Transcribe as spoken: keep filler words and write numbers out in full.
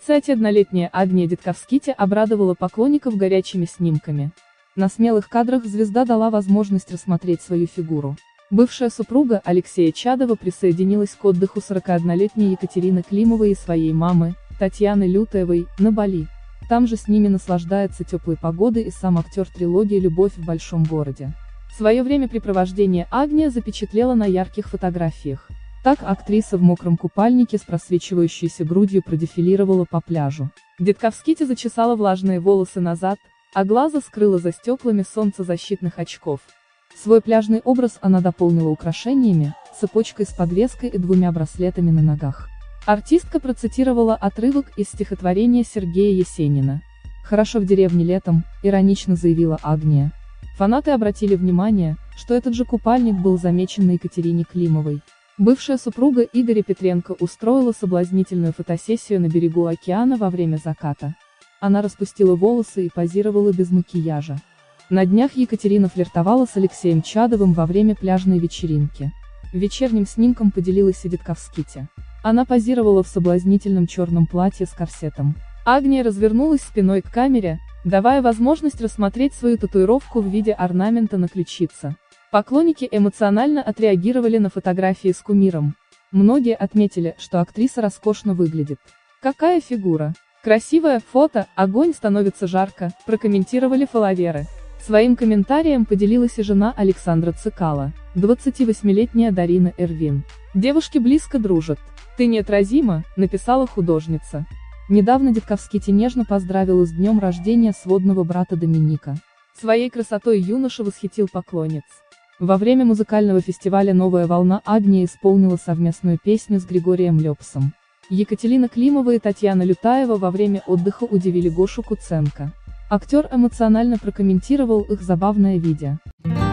тридцатиоднолетняя Агния Дитковските обрадовала поклонников горячими снимками. На смелых кадрах звезда дала возможность рассмотреть свою фигуру. Бывшая супруга Алексея Чадова присоединилась к отдыху сорокаоднолетней Екатерины Климовой и своей мамы, Татьяны Лютаевой, на Бали. Там же с ними наслаждается теплой погодой и сам актер трилогии «Любовь в большом городе». Свое времяпрепровождение Агния запечатлела на ярких фотографиях. Так актриса в мокром купальнике с просвечивающейся грудью продефилировала по пляжу. Дитковските зачесала влажные волосы назад, а глаза скрыла за стеклами солнцезащитных очков. Свой пляжный образ она дополнила украшениями, цепочкой с подвеской и двумя браслетами на ногах. Артистка процитировала отрывок из стихотворения Сергея Есенина. «Хорошо в деревне летом», — иронично заявила Агния. Фанаты обратили внимание, что этот же купальник был замечен на Екатерине Климовой. Бывшая супруга Игоря Петренко устроила соблазнительную фотосессию на берегу океана во время заката. Она распустила волосы и позировала без макияжа. На днях Екатерина флиртовала с Алексеем Чадовым во время пляжной вечеринки. Вечерним снимком поделилась и Дитковските. Она позировала в соблазнительном черном платье с корсетом. Агния развернулась спиной к камере, давая возможность рассмотреть свою татуировку в виде орнамента на ключице. Поклонники эмоционально отреагировали на фотографии с кумиром. Многие отметили, что актриса роскошно выглядит. «Какая фигура! Красивое фото, огонь, становится жарко», прокомментировали фолловеры. Своим комментарием поделилась и жена Александра Цикало, двадцативосьмилетняя Дарина Эрвин. «Девушки близко дружат. Ты неотразима», написала художница. Недавно Дитковските нежно поздравила с днем рождения сводного брата Доминика. Своей красотой юноша восхитил поклонниц. Во время музыкального фестиваля «Новая волна» Агния исполнила совместную песню с Григорием Лепсом. Екатерина Климова и Татьяна Лютаева во время отдыха удивили Гошу Куценко. Актер эмоционально прокомментировал их забавное видео.